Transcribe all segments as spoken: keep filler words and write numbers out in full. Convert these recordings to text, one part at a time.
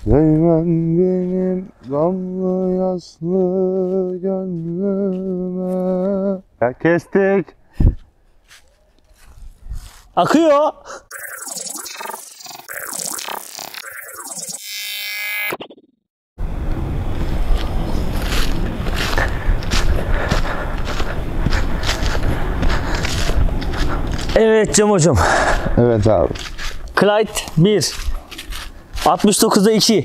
Değmen benim gamlı yaslı gönlüme. Ya kestik. Akıyor. Evet Cem hocam. Evet abi. Clyde bir. altmış dokuzda iki.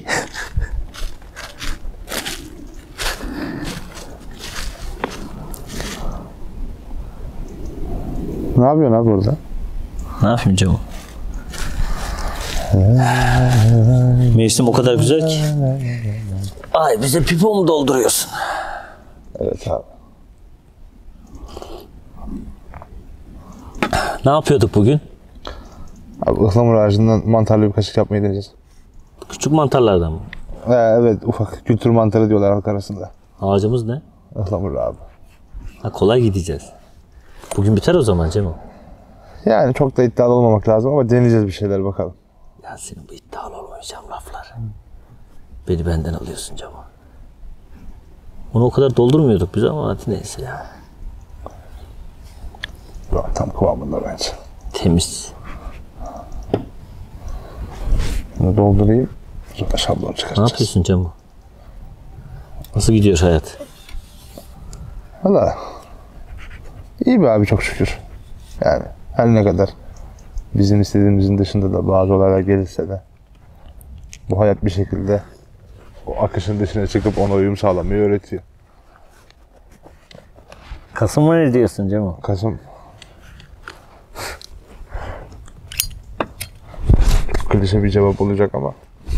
Ne yapıyorsun abi orada? Ne yapayım Cem? Mevsim o kadar güzel ki. Ay bize pipo mu dolduruyorsun? Evet abi. Ne yapıyorduk bugün? Abi ıhlamur ağacından mantarlı bir kaşık yapmayı deneyeceğiz. Küçük mantarlardan mı? Ee, evet ufak kültür mantarı diyorlar halk arasında. Ağacımız ne? Ihlamur abi. Ha, kolay gideceğiz. Bugün biter o zaman Cem. Yani çok da iddialı olmamak lazım ama deneyeceğiz bir şeyler bakalım. Ya senin bu iddialı olmayacağım laflar. Beni benden alıyorsun Cem. Bunu o kadar doldurmuyorduk biz ama hadi neyse ya. Bu tam kıvamında bence. Temiz. Bunu doldurayım. Sonra şablon Ne çıkaracağız. yapıyorsun Cem? Nasıl gidiyor hayat? Valla iyi be abi çok şükür. Yani her ne kadar bizim istediğimizin dışında da bazı olaylar gelirse de bu hayat bir şekilde o akışın dışına çıkıp ona uyum sağlamayı öğretiyor. Kasım'a ne diyorsun Cem? Kasım klişe bir cevap olacak ama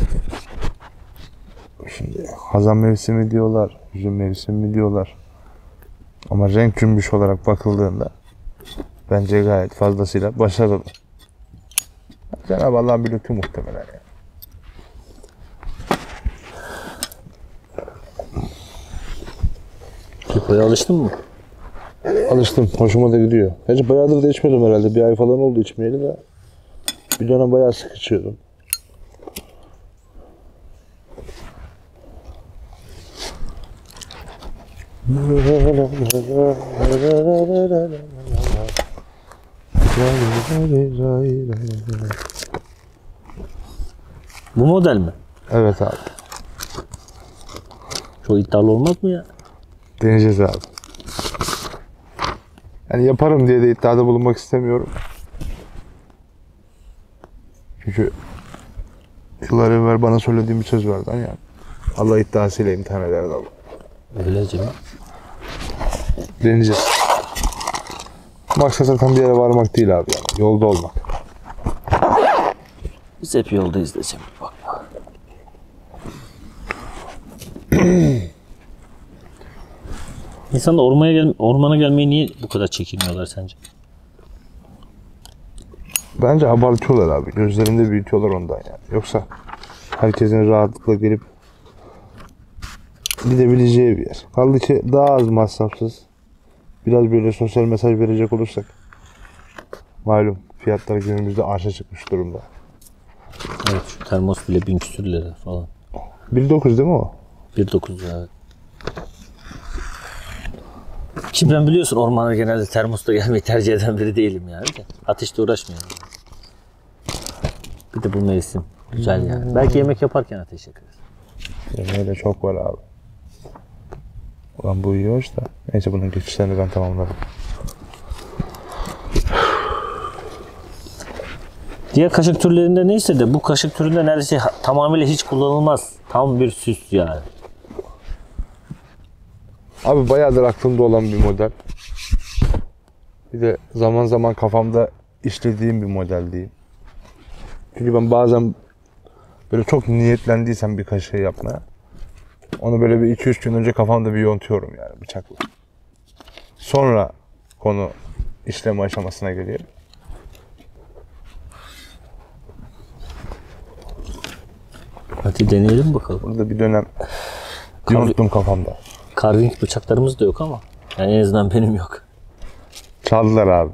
şimdi hazan mevsimi diyorlar, üzüm mevsimi diyorlar. Ama renk cümbüş olarak bakıldığında bence gayet fazlasıyla başarılı. Cenab-ı Allah'ın bir lütfu muhtemelen yani. Pipoya alıştın mı? Alıştım. Hoşuma da gidiyor. Gerçi bayağıdır da içmiyordum herhalde. Bir ay falan oldu içmeyeli de. Bir dönem bayağı sık içiyordum. Bu model mi? Evet abi. Çok iddialı olmaz mı ya? Deneyeceğiz abi. Yani yaparım diye de iddiada bulunmak istemiyorum. Çünkü yıllar evvel bana söylediğim bir söz vardı. Hani yani Allah iddiasıyla imtihan eder Allah. Öyle Cem. Deneyeceğiz. Maksat zaten bir yere varmak değil abi yani. Yolda olmak. Biz hep yoldayız da Cem. Bakma. İnsanlar ormana, gel ormana gelmeyi niye bu kadar çekiniyorlar sence? Bence abartıyorlar abi. Gözlerinde büyütüyorlar ondan yani. Yoksa herkesin rahatlıkla gelip gidebileceği bir yer. Kaldı ki daha az masrafsız. Biraz böyle sosyal mesaj verecek olursak. Malum fiyatlar günümüzde arşa çıkmış durumda. Evet şu termos bile bin küsür lira falan. bir dokuz değil mi o? bir dokuz evet. Ki ben biliyorsun ormana genelde termosla gelmeyi tercih eden biri değilim yani de. Ateşle uğraşmıyorum. Bir de bu mevsim güzel yani. Belki yemek yaparken ateş yakarız. Yemeği de çok var abi. Ulan bu iyi hoş da. Neyse bunun geçişlerini ben tamamladım. Diğer kaşık türlerinde neyse de bu kaşık türünde neredeyse tamamıyla hiç kullanılmaz. Tam bir süs yani. Abi bayağıdır aklımda olan bir model. Bir de zaman zaman kafamda işlediğim bir model diyeyim. Çünkü ben bazen böyle çok niyetlendiysem bir kaşığı yapmaya, onu böyle bir iki üç gün önce kafamda bir yontuyorum yani bıçakla. Sonra konu işleme aşamasına geliyor. Hadi deneyelim bakalım. Burada bir dönem yonttum kafamda. Carving bıçaklarımız da yok ama. Yani en azından benim yok. Çaldılar abi.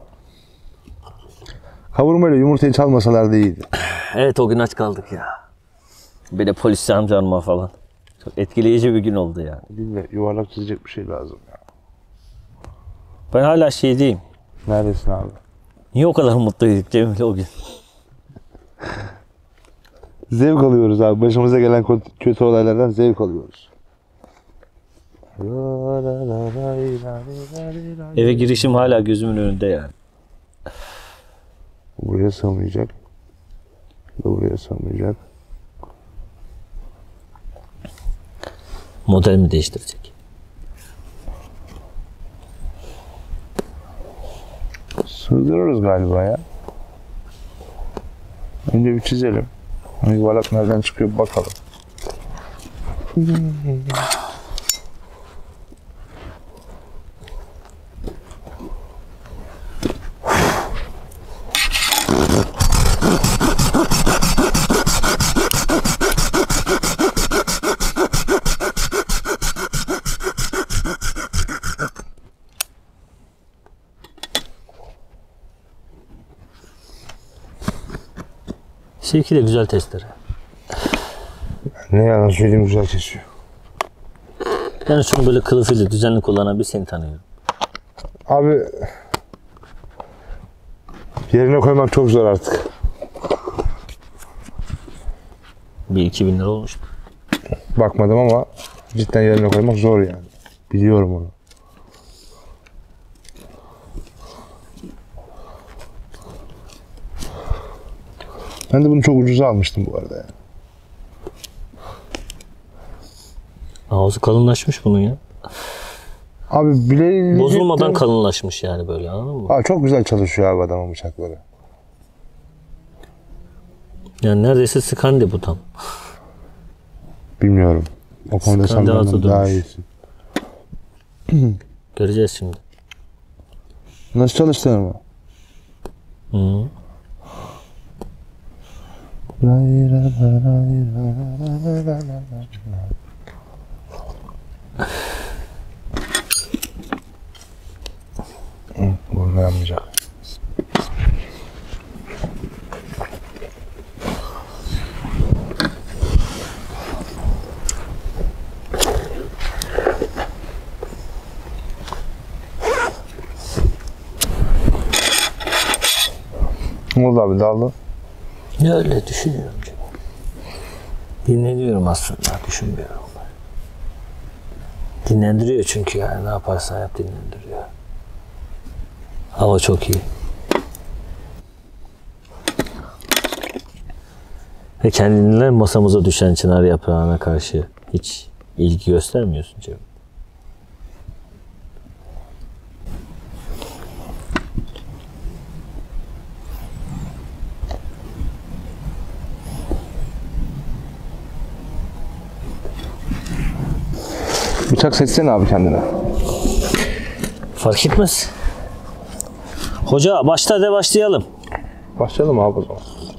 Kavurmayla yumurtayı çalmasalar da iyiydi. Evet o gün aç kaldık ya. Bir de polis jandarma falan. Çok etkileyici bir gün oldu yani. Bir de yuvarlak çizecek bir şey lazım ya. Ben hala şey diyeyim. Neredesin abi? Niye o kadar mutluyduk Cemil o gün? Zevk alıyoruz abi. Başımıza gelen kötü olaylardan zevk alıyoruz. Eve girişim hala gözümün önünde yani. Buraya sığmayacak. Bu da buraya sığmayacak. Model mi değiştirecek? Sığdırırız galiba ya. Önce bir çizelim. Hani yuvarlak nereden çıkıyor bir bakalım. Sevki de güzel testere. Ne yalan söyleyeyim güzel kesiyor. Yani şunu böyle kılıfıyla düzenli kullanan bir seni tanıyorum. Abi yerine koymak çok zor artık. Bir iki bin lira olmuş. Bakmadım ama cidden yerine koymak zor yani. Biliyorum onu. Ben de bunu çok ucuza almıştım bu arada yani. Ağzı kalınlaşmış bunun ya. Abi bileği... Bozulmadan kalınlaşmış yani böyle, anladın mı? Aa, çok güzel çalışıyor abi adamın bıçakları. Yani neredeyse Skandi bu tam. Bilmiyorum. O konuda sen Skandi ağzı benden daha dönmüş. iyisin. Göreceğiz şimdi. Nasıl çalıştığını mı? Hı. Bunu yanmayacak. Ne oldu abi, daldı? Ya öyle düşünüyorum. Dinleniyorum aslında, düşünmüyorum. Dinlendiriyor çünkü yani ne yaparsan yap dinlendiriyor. Hava çok iyi. Ve kendinle masamıza düşen çınar yaprağına karşı hiç ilgi göstermiyorsun Cem. Bıçak seçsene abi kendine. Fark etmez. Hoca başta de başlayalım. Başlayalım abi o zaman.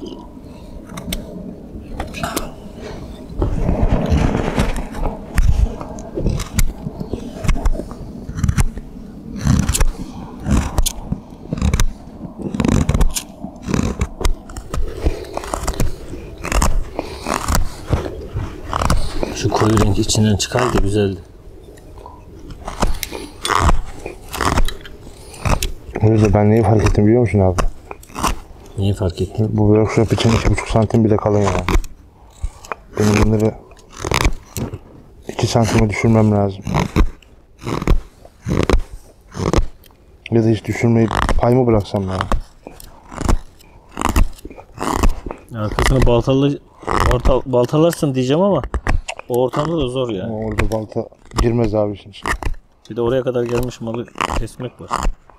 Şu koyu renk içinden çıkardı, güzeldi. O yüzden ben neyi fark ettim biliyor musun abi? Neyi fark ettin? Bu workshop için iki buçuk santim bile kalın yani. Benim bunları iki santime düşürmem lazım. Ya da hiç düşürmeyip pay mı bıraksam ya? Arkasını baltalı, orta, baltalarsın diyeceğim ama o ortamda da zor yani. Ama orada balta girmez abi şimdi. Bir de oraya kadar gelmiş malı kesmek var.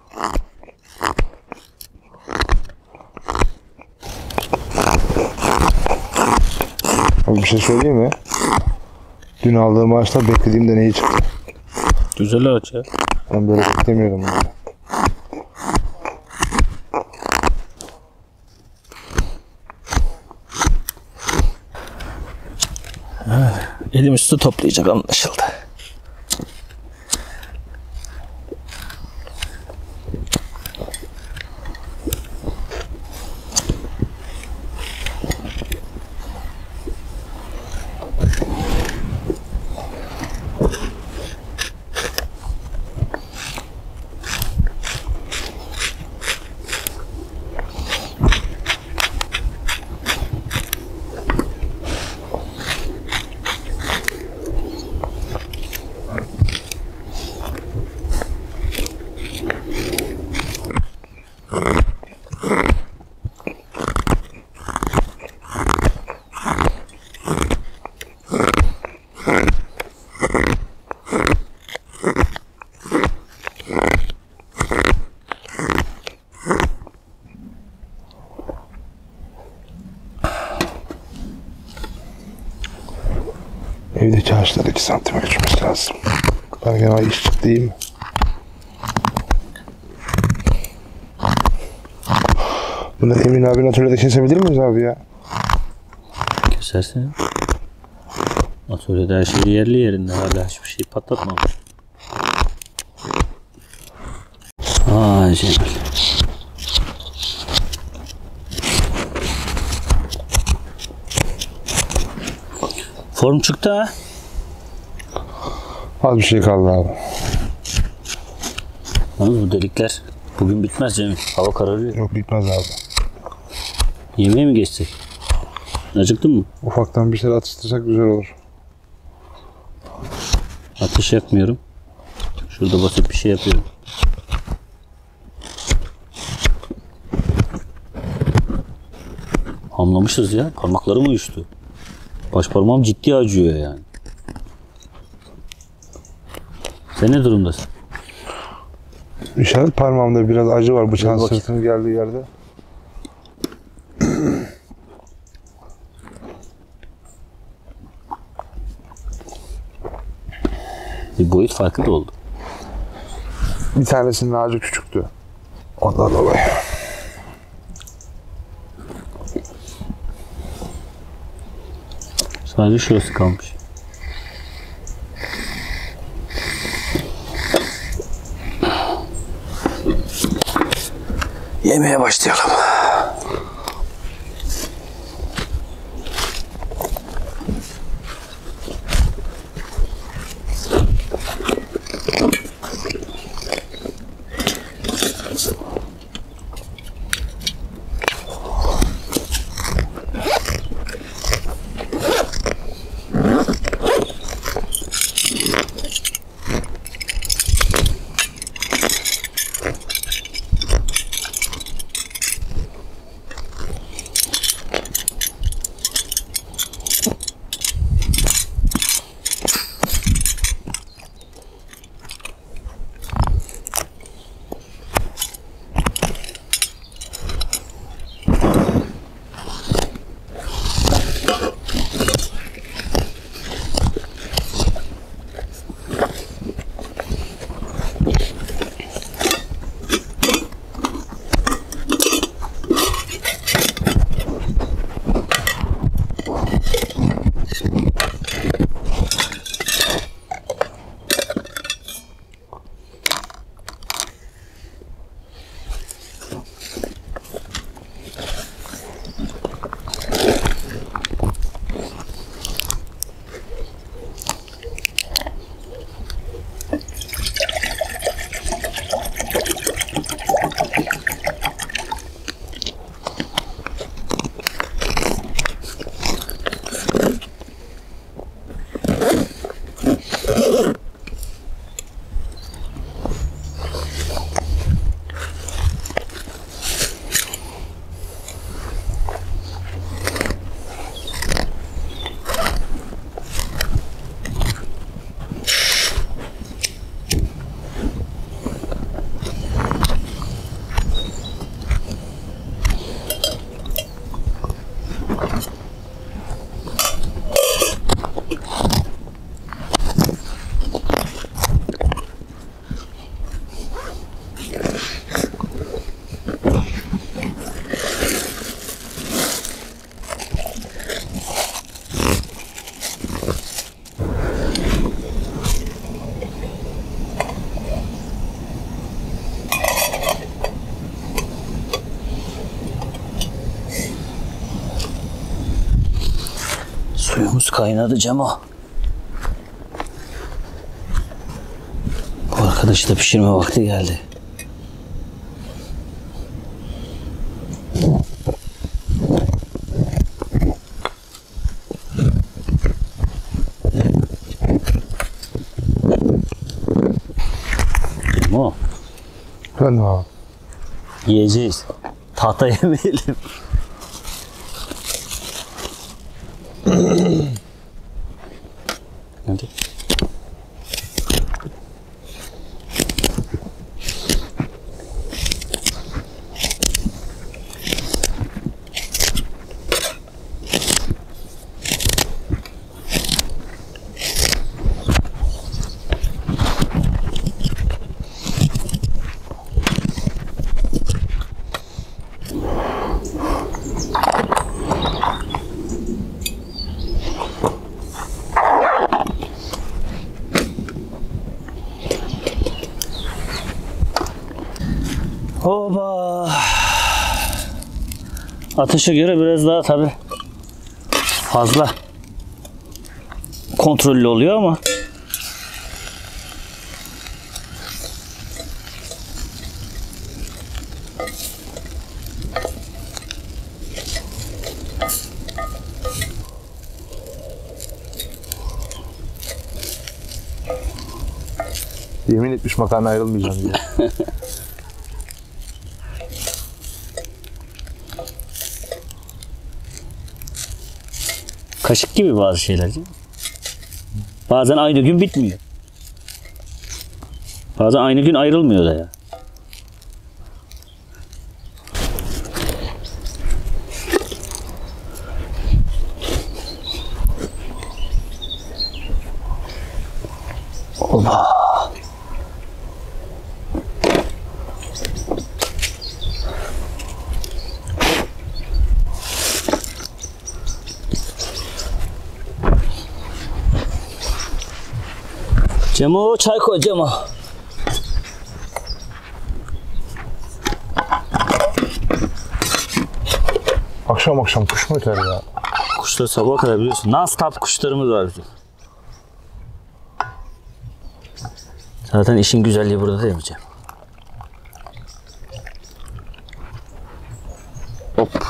Abi bir şey söyleyeyim mi? Dün aldığım ağaçlar beklediğimden iyi çıktı. Güzel ağaç ya. Ben böyle beklemiyordum. Yani. Elim üstü toplayacak anlaşıldı. Evdeki ağaçlar iki santime küçülmesi lazım. Ben gene iş çıktı değil mi? Bunu Emin abinin atölyede kesebilir miyiz abi ya? Kesersin. Atölyede her şey yerli yerinde. Hala hiçbir şey patlatmamış. Aa Cemal. Form çıktı ha. Az bir şey kaldı abi. Yalnız bu delikler bugün bitmez Cemil. Hava kararıyor. Yok bitmez abi. Yemeğe mi geçsek? Acıktın mı? Ufaktan bir şeyler atıştırsak güzel olur. Ateş yakmıyorum. Şurada basit bir şey yapıyorum. Hamlamışız ya. Parmaklarım uyuştu. Baş parmağım ciddi acıyor yani. Sen ne durumdasın? İşaret parmağımda biraz acı var bıçağın Dur bakayım. sırtının geldiği yerde. Bir boyut farkı da oldu. Bir tanesinin ağacı küçüktü. Ondan dolayı. Sadece şurası kalmış. Yemeğe başlayalım. Suyumuz kaynadı Cemo. Bu arkadaşı da pişirme vakti geldi. Cemo, Ben abi. yiyeceğiz. Tahta yemeyelim. Hadi. Oba. Ateşe göre biraz daha tabi fazla kontrollü oluyor ama Yemin etmiş makarna ayrılmayacağım diye. kaşık gibi bazı şeyler değil mi? Bazen aynı gün bitmiyor. Bazen aynı gün ayrılmıyor da ya. Oba. Cemo çay koy Cemo. Akşam akşam kuş mu öter ya? Kuşlar sabaha kadar biliyorsun. Non-stop kuşlarımız var bizim. Zaten işin güzelliği burada değil mi Cem? Hop.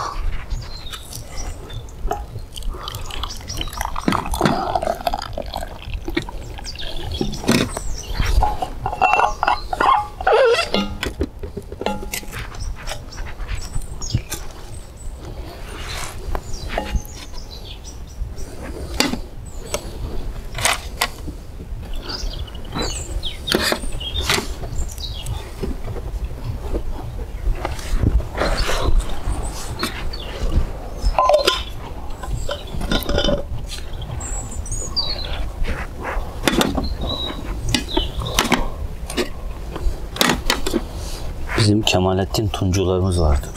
Bizim Kemalettin Tuncularımız vardı.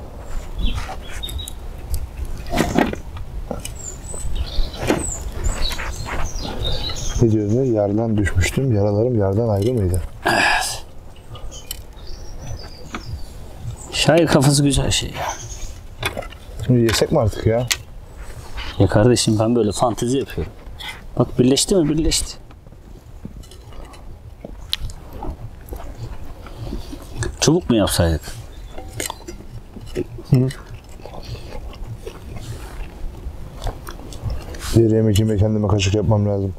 Ne diyor ne? Yerden düşmüştüm, yaralarım yerden ayrı mıydı? Evet. Şair kafası güzel şey ya. Şimdi yesek mi artık ya? Ya kardeşim ben böyle fantezi yapıyorum. Bak birleşti mi? Birleşti. Çubuk mu yapsaydık? Hı. Diğer yemek yemeye kendime kaşık yapmam lazım.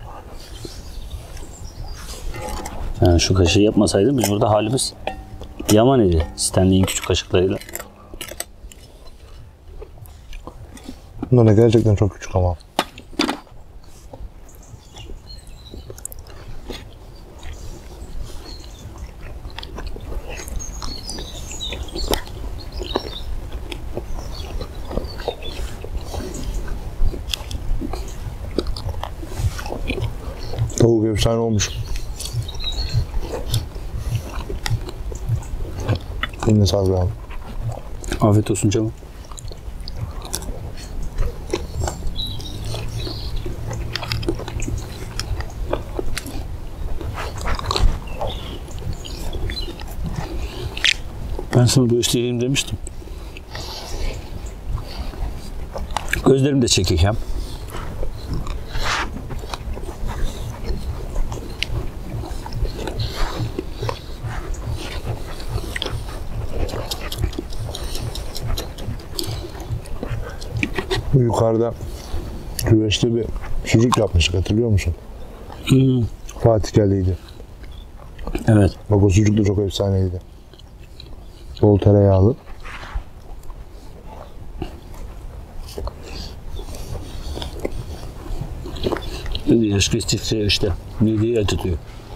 Yani şu kaşığı yapmasaydım biz burada halimiz yaman idi. Stanley'in küçük kaşıklarıyla. Bunlar da gerçekten çok küçük ama. Tavuk efsane olmuş. Eline sağlık abi. Afiyet olsun canım. Ben sana bu işleyeyim demiştim. Gözlerimi de çekeyim. Bu yukarıda güveçte bir sucuk yapmıştık, hatırlıyor musun? Hmm. Fatih geldiydi. Evet. Bak o sucuk da çok efsaneydi. Bol tereyağlı. Yaş geçtikçe işte mideyi acıtıyor.